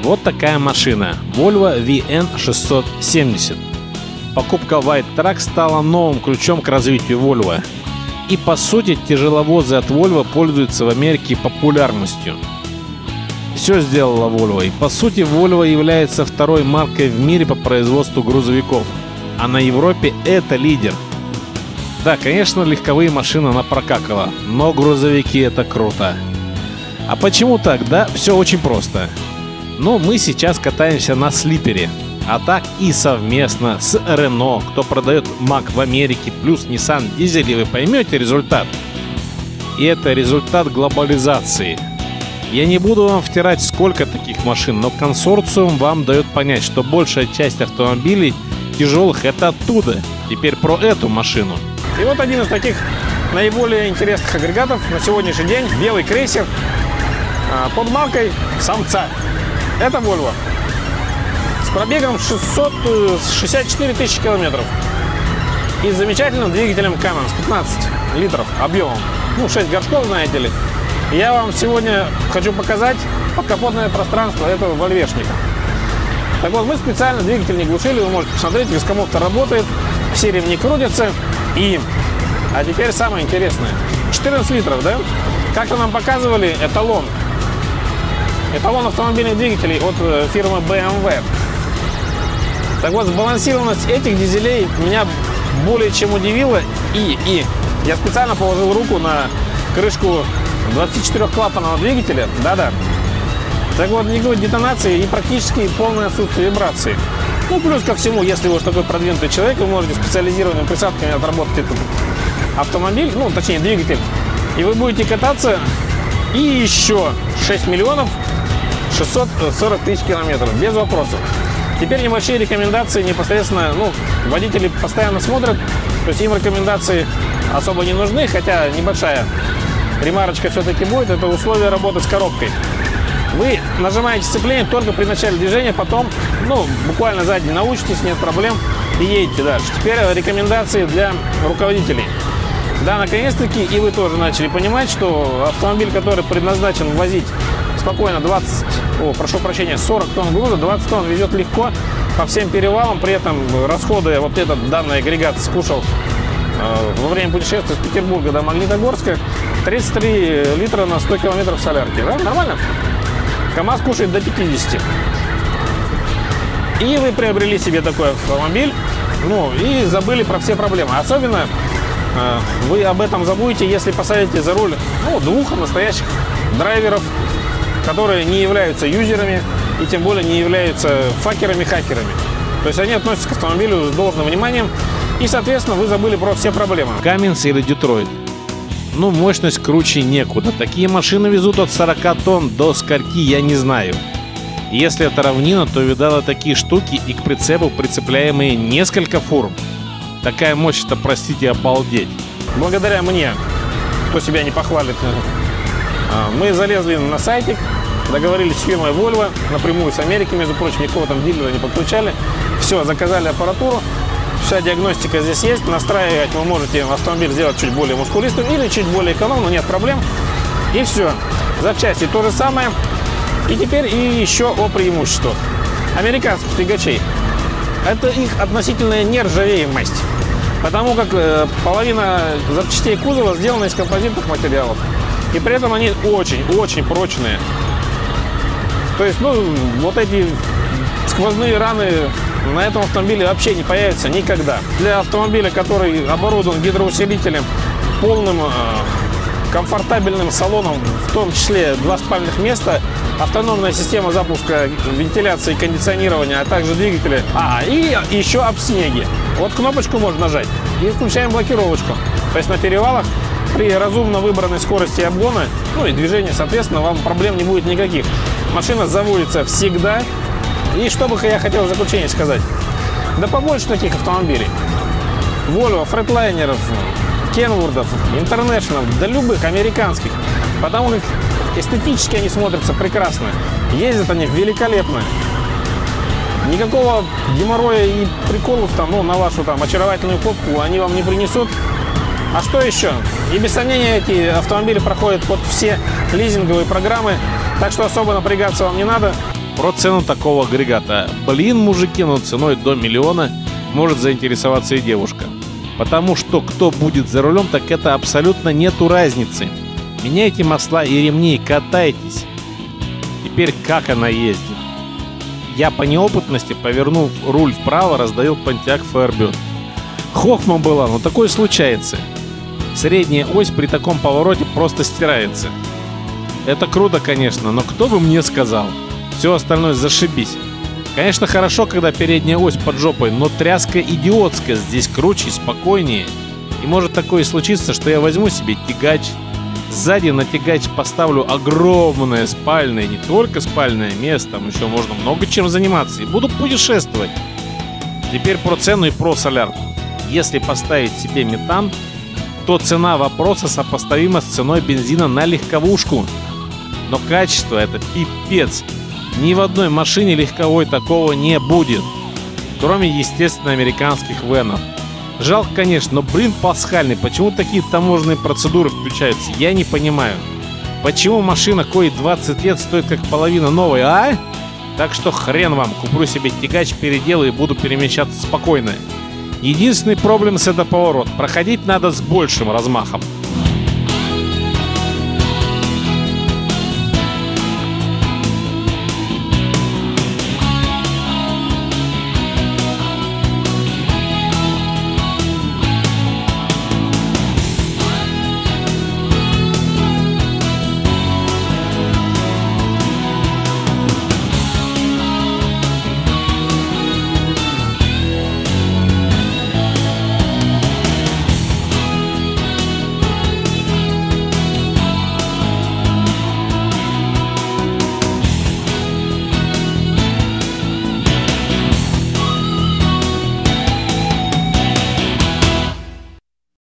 Вот такая машина Volvo VN670. Покупка White Truck стала новым ключом к развитию Volvo. И по сути тяжеловозы от Volvo пользуются в Америке популярностью. Все сделала Volvo, и по сути Volvo является второй маркой в мире по производству грузовиков. А на Европе это лидер. Да, конечно, легковые машины она прокакала, но грузовики это круто. А почему так? Да, все очень просто. Но мы сейчас катаемся на слипере. А так и совместно с Renault, кто продает Mack в Америке, плюс Nissan Diesel, и вы поймете результат. И это результат глобализации. Я не буду вам втирать, сколько таких машин, но консорциум вам дает понять, что большая часть автомобилей тяжелых это оттуда. Теперь про эту машину. И вот один из таких наиболее интересных агрегатов на сегодняшний день. Белый крейсер под маркой самца. Это Volvo. С пробегом 664 тысячи километров. И с замечательным двигателем Cummins 15 литров объемом. 6 горшков, знаете ли. Я вам сегодня хочу показать подкапотное пространство этого вольвешника. Так вот, мы специально двигатель не глушили. Вы можете посмотреть, вискомофтер работает, все ремни крутятся. А теперь самое интересное. 14 литров, да? Как-то нам показывали эталон. Эталон автомобильных двигателей от фирмы BMW. Так вот, сбалансированность этих дизелей меня более чем удивила. И я специально положил руку на крышку 24-клапанного двигателя. Да-да. Так вот, никакой детонации и практически полное отсутствие вибрации. Плюс ко всему, если вы уж такой продвинутый человек, вы можете специализированными присадками отработать этот автомобиль, точнее двигатель, и вы будете кататься и еще 6 миллионов 640 тысяч километров, без вопросов. Теперь небольшие рекомендации непосредственно, водители постоянно смотрят, то есть им рекомендации особо не нужны, хотя небольшая ремарочка все-таки будет, это условия работы с коробкой. Вы нажимаете сцепление только при начале движения, потом, буквально сзади научитесь, нет проблем, и едете дальше. Теперь рекомендации для руководителей. Да, наконец-таки, и вы тоже начали понимать, что автомобиль, который предназначен возить спокойно 40 тонн груза, 20 тонн везет легко по всем перевалам, при этом расходы, вот этот данный агрегат скушал во время путешествия с Петербурга до Магнитогорска 33 литра на 100 километров солярки. Да? Нормально? КамАЗ кушает до 50. И вы приобрели себе такой автомобиль, и забыли про все проблемы. Особенно вы об этом забудете, если посадите за руль двух настоящих драйверов, которые не являются юзерами и тем более не являются факерами-хакерами. То есть они относятся к автомобилю с должным вниманием, и, соответственно, вы забыли про все проблемы. Cummins или Детройт. Мощность круче некуда. Такие машины везут от 40 тонн до скольки, я не знаю. Если это равнина, то видала такие штуки и к прицепу прицепляемые несколько фур. Такая мощь-то, простите, обалдеть. Благодаря мне, кто себя не похвалит, мы залезли на сайтик, договорились с фирмой Volvo, напрямую с Америки, между прочим, никакого там дилера не подключали. Все, заказали аппаратуру. Вся диагностика здесь есть. Настраивать вы можете автомобиль сделать чуть более мускулистым или чуть более экономным, нет проблем. И все. Запчасти то же самое. И теперь и еще о преимуществах американских тягачей. Это их относительная нержавеемость. Потому как половина запчастей кузова сделана из композитных материалов. И при этом они очень-очень прочные. То есть, вот эти сквозные раны на этом автомобиле вообще не появится никогда. Для автомобиля, который оборудован гидроусилителем, полным комфортабельным салоном, в том числе 2 спальных места, автономная система запуска, вентиляции, кондиционирования, а также двигателя. И еще об снеге. Вот кнопочку можно нажать и включаем блокировочку. То есть на перевалах при разумно выбранной скорости обгона, и движения, соответственно, вам проблем не будет никаких. Машина заводится всегда. И что бы я хотел в заключение сказать? Да побольше таких автомобилей. Volvo, фредлайнеров, Кенвордов, Интернешнл, да любых американских. Потому как эстетически они смотрятся прекрасно. Ездят они великолепно. Никакого геморроя и приколов на вашу очаровательную попку они вам не принесут. А что еще? И без сомнения эти автомобили проходят под все лизинговые программы, так что особо напрягаться вам не надо. про цену такого агрегата. Блин, мужики, но ценой до 1 миллиона может заинтересоваться и девушка. Потому что кто будет за рулем, так это абсолютно нету разницы. Меняйте масла и ремни, катайтесь. Теперь как она ездит? Я по неопытности, повернув руль вправо, раздавил Pontiac Firebird. Хохма была, но такое случается. Средняя ось при таком повороте просто стирается. Это круто, конечно, но кто бы мне сказал? Все остальное зашибись. Конечно, хорошо, когда передняя ось под жопой, но тряска идиотская, здесь круче и спокойнее. И может такое и случиться, что я возьму себе тягач. Сзади на тягач поставлю огромное спальное, не только спальное место, там еще можно много чем заниматься, и буду путешествовать. Теперь про цену и про солярку. Если поставить себе метан, то цена вопроса сопоставима с ценой бензина на легковушку. Но качество это пипец. Ни в одной машине легковой такого не будет. Кроме, естественно, американских венов. Жалко, конечно, но, блин, пасхальный. Почему такие таможенные процедуры включаются? Я не понимаю. Почему машина, кое 20 лет, стоит как половина новой, а? Так что хрен вам. Куплю себе тягач, переделаю и буду перемещаться спокойно. Единственный проблем с это поворот. Проходить надо с большим размахом.